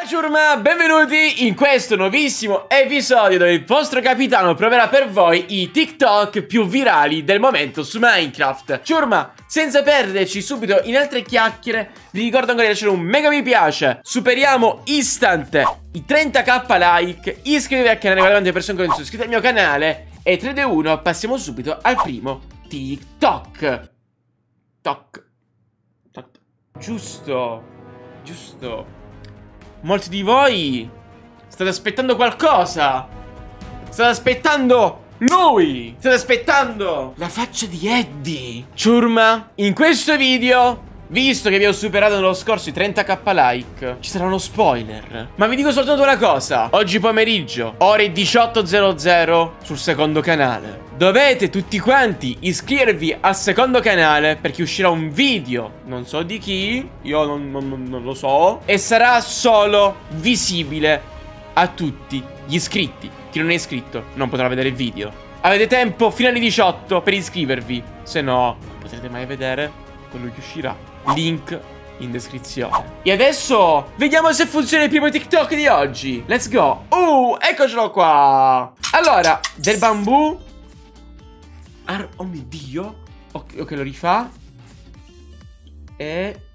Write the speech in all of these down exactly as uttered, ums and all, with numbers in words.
ciurma, benvenuti in questo nuovissimo episodio dove il vostro capitano proverà per voi i TikTok più virali del momento su Minecraft. Ciurma, senza perderci subito in altre chiacchiere, vi ricordo ancora di lasciare un mega mi piace. Superiamo instant i trenta k like, iscrivetevi al canale per le persone che non sono iscritte al mio canale. E tre, due, uno, passiamo subito al primo TikTok. Toc. Toc. Giusto. Giusto. Molti di voi state aspettando qualcosa. State aspettando lui. State aspettando la faccia di Eddie. Ciurma, in questo video, visto che vi ho superato nello scorso i trenta k like, ci sarà uno spoiler. Ma vi dico soltanto una cosa. Oggi pomeriggio, ore diciotto e zero zero, sul secondo canale dovete tutti quanti iscrivervi al secondo canale, perché uscirà un video, non so di chi, io non, non, non lo so, e sarà solo visibile a tutti gli iscritti. Chi non è iscritto non potrà vedere il video. Avete tempo fino alle diciotto per iscrivervi, se no non potrete mai vedere quello che uscirà. Link in descrizione. E adesso vediamo se funziona il primo TikTok di oggi. Let's go. Uh, eccocelo qua. Allora, del bambù. Ar oh mio Dio. Ok, ok, lo rifà. E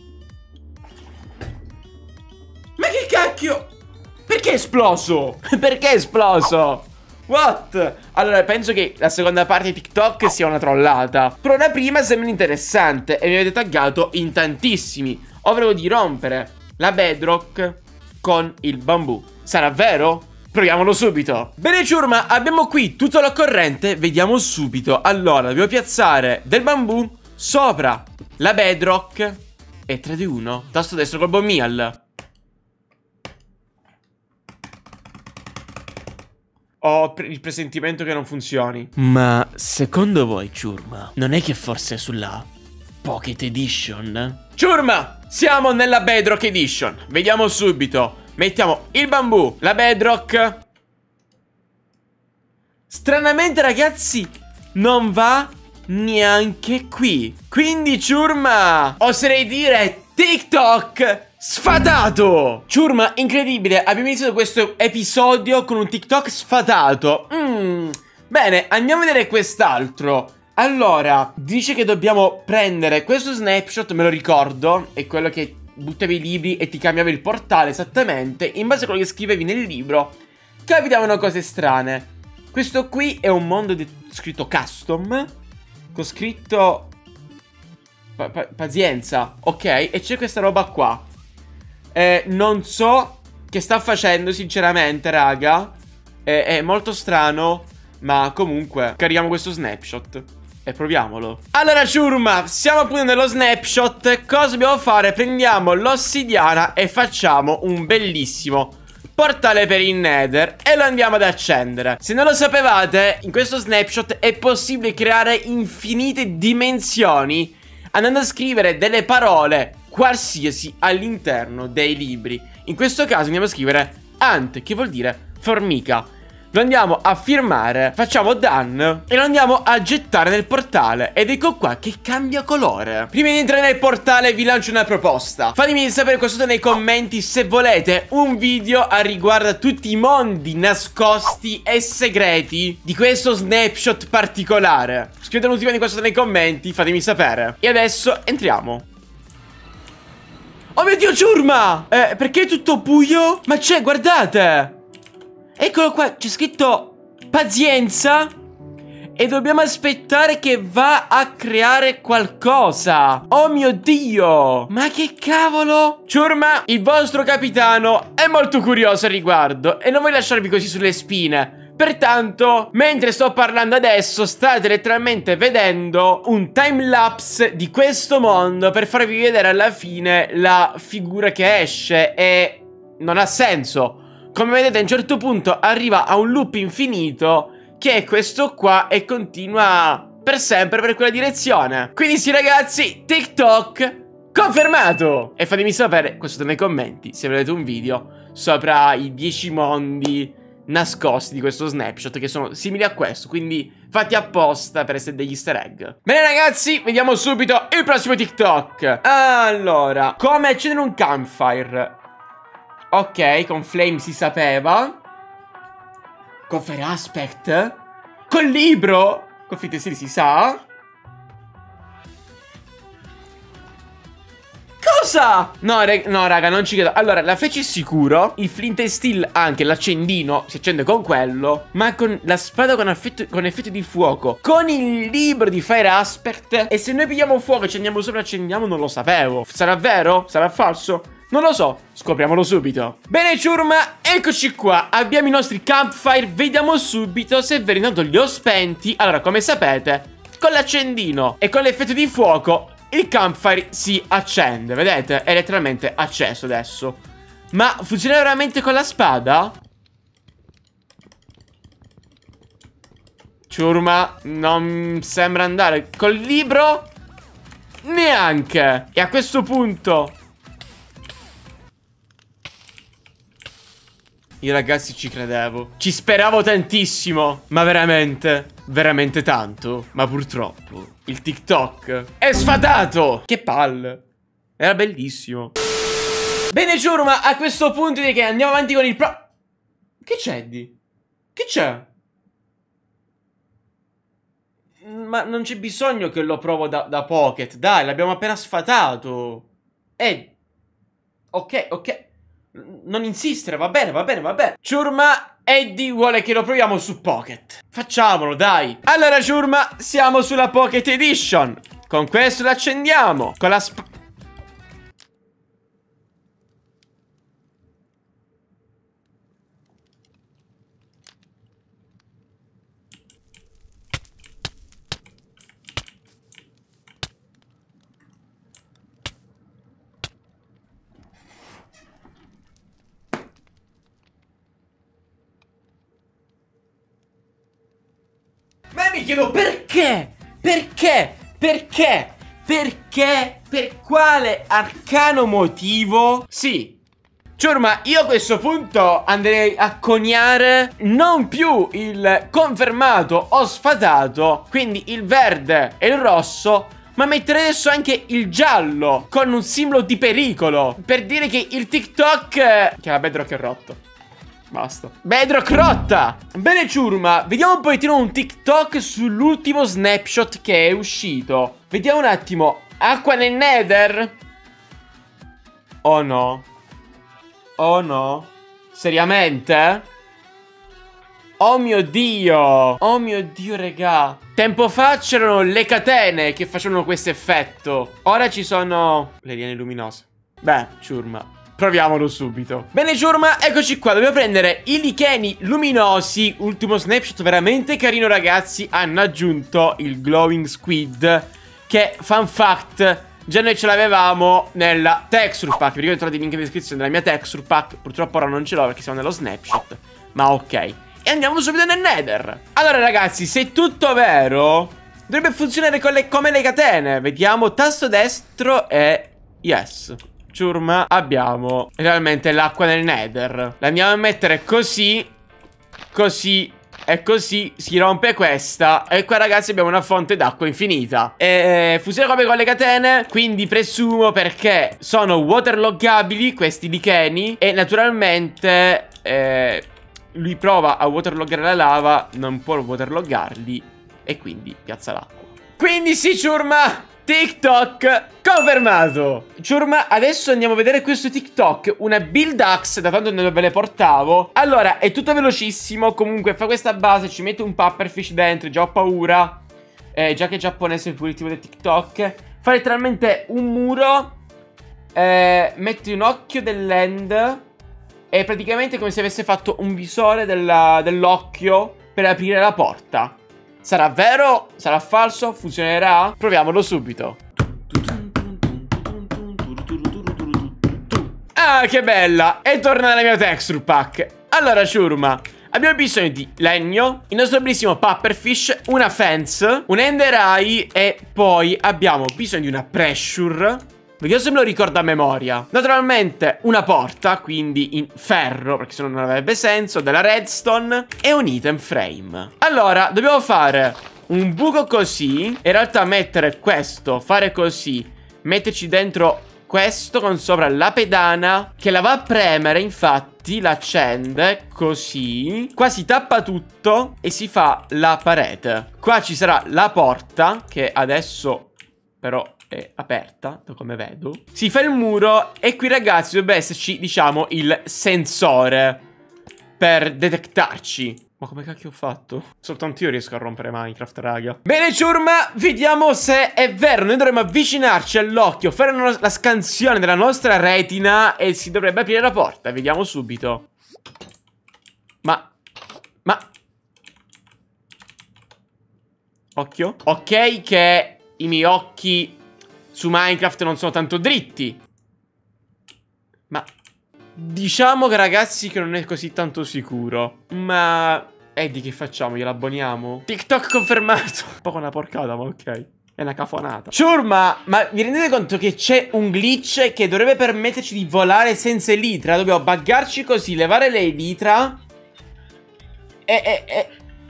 ma che cacchio? Perché è esploso? Perché è esploso? What? Allora, penso che la seconda parte di TikTok sia una trollata, però la prima sembra interessante e mi avete taggato in tantissimi. Ovvero di rompere la bedrock con il bambù. Sarà vero? Proviamolo subito. Bene ciurma, abbiamo qui tutto l'occorrente. Vediamo subito. Allora, dobbiamo piazzare del bambù sopra la bedrock. E tre, due, uno, tasto destro col bommial. Ho il presentimento che non funzioni. Ma secondo voi, ciurma, non è che forse è sulla Pocket Edition? Ciurma, siamo nella Bedrock Edition. Vediamo subito. Mettiamo il bambù, la bedrock. Stranamente ragazzi non va neanche qui. Quindi ciurma, oserei dire TikTok sfatato. Ciurma, incredibile, abbiamo iniziato questo episodio con un TikTok sfatato. mm. Bene, andiamo a vedere quest'altro. Allora, dice che dobbiamo prendere questo snapshot, me lo ricordo. È quello che buttavi i libri e ti cambiava il portale esattamente. In base a quello che scrivevi nel libro capitavano cose strane. Questo qui è un mondo scritto custom, con scritto pa pa pazienza, ok? E c'è questa roba qua. Eh, non so che sta facendo sinceramente, raga. eh, È molto strano, ma comunque carichiamo questo snapshot e proviamolo. Allora ciurma, siamo appunto nello snapshot. Cosa dobbiamo fare? Prendiamo l'ossidiana e facciamo un bellissimo portale per il Nether e lo andiamo ad accendere. Se non lo sapevate, in questo snapshot è possibile creare infinite dimensioni andando a scrivere delle parole qualsiasi all'interno dei libri. In questo caso andiamo a scrivere ant, che vuol dire formica. Lo andiamo a firmare, facciamo done e lo andiamo a gettare nel portale. Ed ecco qua che cambia colore. Prima di entrare nel portale vi lancio una proposta. Fatemi sapere qua sotto nei commenti se volete un video a riguardo a tutti i mondi nascosti e segreti di questo snapshot particolare. Scrivete l'ultima di qua sotto nei commenti, fatemi sapere. E adesso entriamo. Oh mio Dio, ciurma! Eh, perché è tutto buio? Ma c'è, guardate! Eccolo qua, c'è scritto pazienza. E dobbiamo aspettare che va a creare qualcosa. Oh mio Dio, ma che cavolo? Ciurma, il vostro capitano è molto curioso al riguardo e non voglio lasciarvi così sulle spine. Pertanto, mentre sto parlando adesso, state letteralmente vedendo un timelapse di questo mondo per farvi vedere alla fine la figura che esce. E non ha senso. Come vedete a un certo punto arriva a un loop infinito, che è questo qua, e continua per sempre per quella direzione. Quindi sì ragazzi, TikTok confermato. E fatemi sapere qua sotto nei commenti se volete un video sopra i dieci mondi nascosti di questo snapshot, che sono simili a questo, quindi fatti apposta per essere degli easter egg. Bene ragazzi, vediamo subito il prossimo TikTok. Allora, come accendere un campfire. Ok, con Flame si sapeva. Con Fire Aspect? Col libro? Con Flint and Steel si sa. Cosa? No, no, raga, non ci credo. Allora, la fece sicuro. Il Flint and Steel, anche l'accendino, si accende con quello. Ma con la spada con, affetto, con effetto di fuoco. Con il libro di Fire Aspect. E se noi pigliamo fuoco e ci andiamo sopra e accendiamo, non lo sapevo. Sarà vero? Sarà falso? Non lo so, scopriamolo subito. Bene, ciurma, eccoci qua. Abbiamo i nostri campfire. Vediamo subito se è vero. Intanto li ho spenti. Allora, come sapete, con l'accendino e con l'effetto di fuoco il campfire si accende, vedete? È letteralmente acceso adesso. Ma funziona veramente con la spada? Ciurma, non sembra andare. Col libro? Neanche. E a questo punto io, ragazzi, ci credevo. Ci speravo tantissimo. Ma veramente, veramente tanto. Ma purtroppo il TikTok è sfatato. Che palle. Era bellissimo. Bene, ciurma, a questo punto direi che andiamo avanti con il pro... Che c'è, di? Che c'è? Ma non c'è bisogno che lo provo da, da Pocket. Dai, l'abbiamo appena sfatato. Eh. Ok, ok. Non insistere, va bene, va bene, va bene. Ciurma, Eddie vuole che lo proviamo su Pocket. Facciamolo, dai. Allora, ciurma, siamo sulla Pocket Edition. Con questo l'accendiamo. Con la sp... Ma mi chiedo perché? Perché? Perché? Perché? Per quale arcano motivo? Sì. Ciurma, io a questo punto andrei a coniare non più il confermato o sfatato, quindi il verde e il rosso, ma mettere adesso anche il giallo con un simbolo di pericolo, per dire che il TikTok... Che la Bedrock è rotto. Basta. Bedrock rotta. Bene, ciurma, vediamo un pochettino un TikTok sull'ultimo snapshot che è uscito. Vediamo un attimo. Acqua nel Nether? Oh no. Oh no. Seriamente? Oh mio Dio. Oh mio Dio, regà. Tempo fa c'erano le catene che facevano questo effetto. Ora ci sono le liane luminose. Beh, ciurma, proviamolo subito. Bene, ciurma, eccoci qua. Dobbiamo prendere i licheni luminosi. Ultimo snapshot veramente carino, ragazzi. Hanno aggiunto il glowing squid, che, fun fact, già noi ce l'avevamo nella texture pack. Vi ricordo, trovate il link in descrizione della mia texture pack. Purtroppo ora non ce l'ho perché siamo nello snapshot, ma ok. E andiamo subito nel Nether. Allora, ragazzi, se è tutto vero, dovrebbe funzionare con le, come le catene. Vediamo, tasto destro e yes. Ciurma, abbiamo realmente l'acqua nel Nether. La andiamo a mettere così, così e così. Si rompe questa e qua, ragazzi, abbiamo una fonte d'acqua infinita. E funziona come con le catene, quindi presumo, perché sono waterloggabili questi licheni. E naturalmente eh, lui prova a waterloggare la lava, non può waterloggarli, e quindi piazza l'acqua. Quindi sì, ciurma, TikTok confermato. Ciurma, adesso andiamo a vedere questo TikTok. Una build axe, da tanto non ve le portavo. Allora, è tutto velocissimo. Comunque fa questa base, ci mette un pufferfish dentro. Già ho paura, eh, già che è giapponese, il puritivo del TikTok. Fa letteralmente un muro, eh, mette un occhio dell'end. È praticamente come se avesse fatto un visore dell'occhio per aprire la porta. Sarà vero? Sarà falso? Funzionerà? Proviamolo subito. Ah, che bella! E torna nella mia texture pack. Allora, ciurma, abbiamo bisogno di legno, il nostro bellissimo pufferfish, una fence, un ender eye e poi abbiamo bisogno di una pressure. Vediamo se me lo ricordo a memoria. Naturalmente una porta, quindi in ferro, perché se no non avrebbe senso, della redstone e un item frame. Allora, dobbiamo fare un buco così. In realtà mettere questo, fare così, metterci dentro questo con sopra la pedana che la va a premere, infatti la accende così. Qua si tappa tutto e si fa la parete. Qua ci sarà la porta che adesso però è aperta, da come vedo. Si fa il muro e qui ragazzi dovrebbe esserci, diciamo, il sensore per detectarci. Ma come cacchio ho fatto? Soltanto io riesco a rompere Minecraft, raga. Bene, ciurma, vediamo se è vero. Noi dovremmo avvicinarci all'occhio, fare una, la scansione della nostra retina e si dovrebbe aprire la porta. Vediamo subito. Ma... Ma... Occhio. Ok che i miei occhi su Minecraft non sono tanto dritti. Ma... diciamo che ragazzi che non è così tanto sicuro. Ma... Eddie che facciamo? Glielo abboniamo? TikTok confermato. Un po' una porcata ma ok. È una cafonata. Ciurma, ma vi rendete conto che c'è un glitch che dovrebbe permetterci di volare senza elitra? Dobbiamo buggarci così, levare le elitra E... e... e...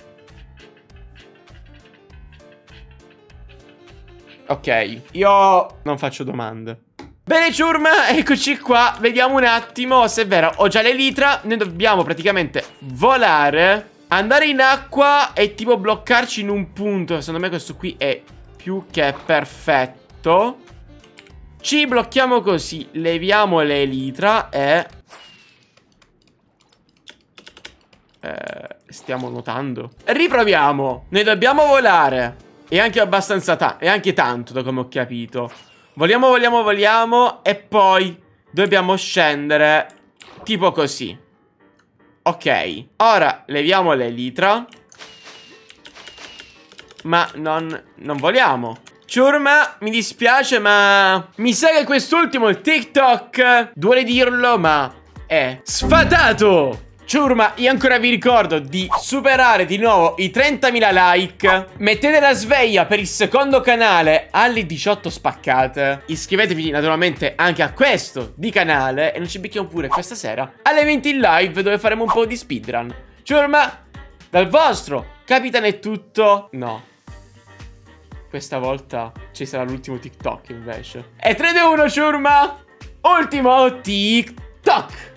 Ok, io non faccio domande. Bene ciurma, eccoci qua. Vediamo un attimo se è vero. Ho già l'elitra. Noi dobbiamo praticamente volare, andare in acqua e tipo bloccarci in un punto. Secondo me questo qui è più che perfetto. Ci blocchiamo così, leviamo le elitra e... Eh, stiamo nuotando. Riproviamo. Noi dobbiamo volare. E anche abbastanza ta- e anche tanto, da come ho capito. Voliamo, voliamo, voliamo. E poi dobbiamo scendere tipo così. Ok. Ora leviamo l'elitra. Ma non, non voliamo. Ciurma, mi dispiace ma mi sa che quest'ultimo, il TikTok, duole dirlo ma è sfatato. Ciurma, io ancora vi ricordo di superare di nuovo i trentamila like. Mettete la sveglia per il secondo canale alle diciotto spaccate. Iscrivetevi naturalmente anche a questo di canale. E non ci becchiamo pure questa sera alle venti in live, dove faremo un po' di speedrun. Ciurma, dal vostro capitano è tutto. No, questa volta ci sarà l'ultimo TikTok invece. E tre, due, uno, ciurma. Ultimo TikTok.